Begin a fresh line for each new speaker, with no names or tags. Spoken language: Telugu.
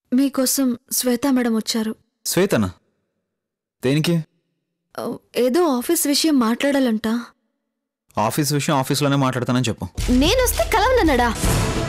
మీకోసం శ్వేత మేడం వచ్చారు.
శ్వేతనా? దేనికి?
ఏదో ఆఫీస్ విషయం మాట్లాడాలంట.
ఆఫీస్ విషయం ఆఫీస్లోనే మాట్లాడతానని చెప్పు.
నేనొస్తే కలవనన్నాడా?